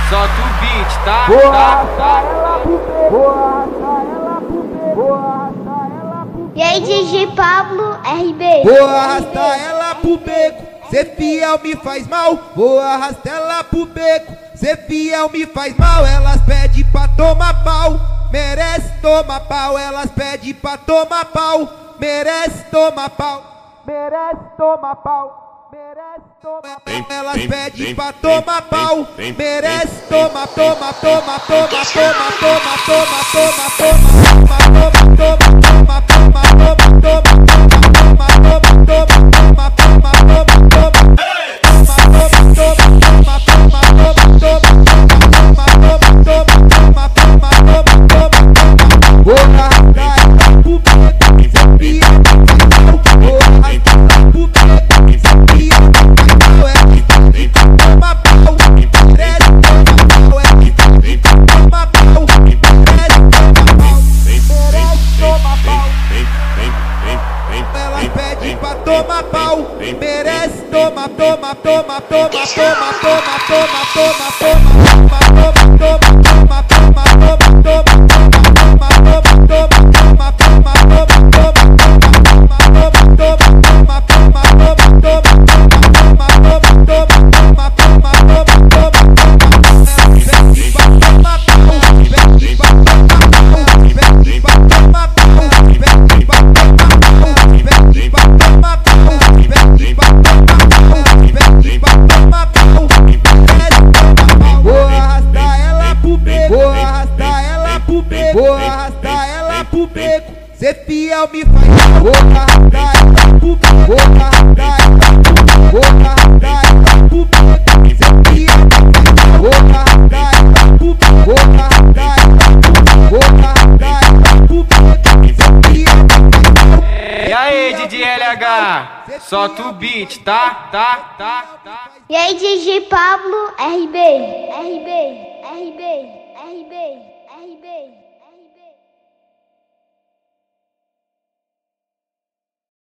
Solta o beat, tá? Vou Tá, arrastar tá. ela pro beco, vou arrastar ela pro beco, vou arrastar ela pro beco. E aí, DJ Pablo RB. Vou arrastar ela pro beco, cê fiel me faz mal. Vou arrastar ela pro beco, cê fiel me faz mal. Elas pedem pra tomar pau, merece tomar pau. Elas pedem pra tomar pau, merece tomar pau, merece tomar pau. Merece tomar pau, elas pedem pra tomar pau, merece tomar, toma, toma, toma, toma, toma, toma, toma, toma, toma, toma, toma, toma, toma, toma pau, merece toma, toma, toma, toma, toma, toma, toma, toma, vou arrastar ela pro beco, cê fiel me faz mal. Vou arrastar ela pro beco, vou arrastar ela pro beco, vou arrastar ela pro beco, cê fiel me faz mal. Vou arrastar ela pro beco, vou arrastar ela pro beco, vou arrastar ela pro beco, cê fiel me faz mal. E aí, DJ LH, solta o beat, tá? Tá, tá, tá. E aí, DJ Pablo RB. RB. RB. RB. RB.